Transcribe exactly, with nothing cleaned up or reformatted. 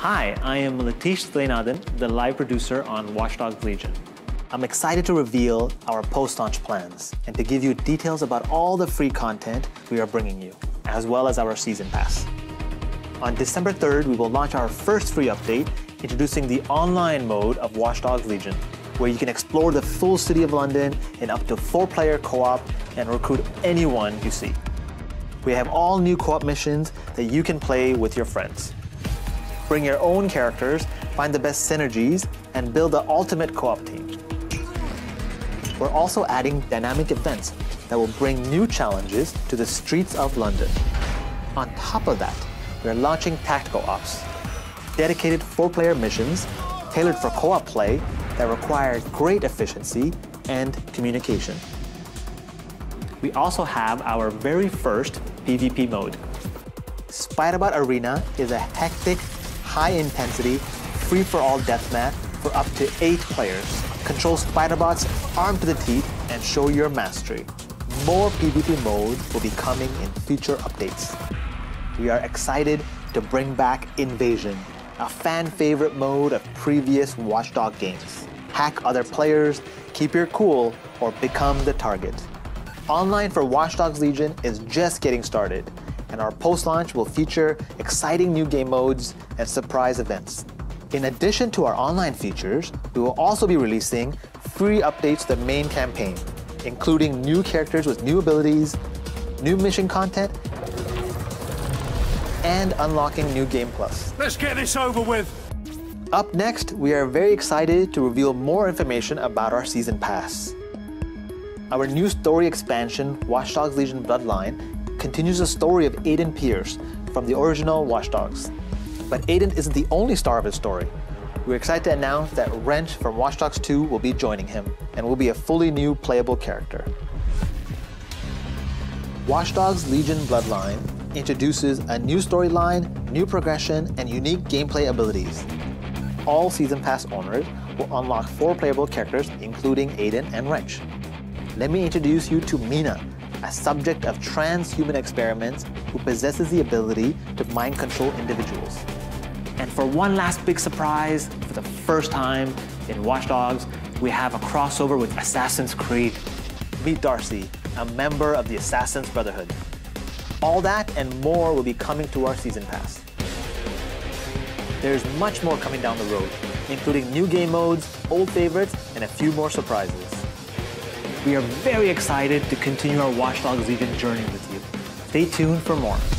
Hi, I am Latish Thainathan, the live producer on Watch Dogs Legion. I'm excited to reveal our post-launch plans and to give you details about all the free content we are bringing you, as well as our season pass. On December third, we will launch our first free update, introducing the online mode of Watch Dogs Legion, where you can explore the full city of London in up to four-player co-op and recruit anyone you see. We have all new co-op missions that you can play with your friends. Bring your own characters, find the best synergies, and build the ultimate co-op team. We're also adding dynamic events that will bring new challenges to the streets of London. On top of that, we're launching Tactical Ops, dedicated four-player missions tailored for co-op play that require great efficiency and communication. We also have our very first PvP mode. Spider-Bot Arena is a hectic, high-intensity, free-for-all deathmatch for up to eight players. Control Spider-Bots armed to the teeth and show your mastery. More PvP modes will be coming in future updates. We are excited to bring back Invasion, a fan-favorite mode of previous Watch Dogs games. Hack other players, keep your cool, or become the target. Online for Watch Dogs Legion is just getting started, and our post-launch will feature exciting new game modes and surprise events. In addition to our online features, we will also be releasing free updates to the main campaign, including new characters with new abilities, new mission content, and unlocking New Game Plus. Let's get this over with! Up next, we are very excited to reveal more information about our Season Pass. Our new story expansion, Watch Dogs Legion Bloodline, continues the story of Aiden Pearce from the original Watch Dogs. But Aiden isn't the only star of his story. We're excited to announce that Wrench from Watch Dogs two will be joining him and will be a fully new playable character. Watch Dogs Legion Bloodline introduces a new storyline, new progression, and unique gameplay abilities. All Season Pass owners will unlock four playable characters, including Aiden and Wrench. Let me introduce you to Mina, a subject of transhuman experiments who possesses the ability to mind control individuals. And for one last big surprise, for the first time in Watch Dogs, we have a crossover with Assassin's Creed. Meet Darcy, a member of the Assassin's Brotherhood. All that and more will be coming to our Season Pass. There's much more coming down the road, including new game modes, old favorites, and a few more surprises. We are very excited to continue our Watch Dogs Legion journey with you. Stay tuned for more.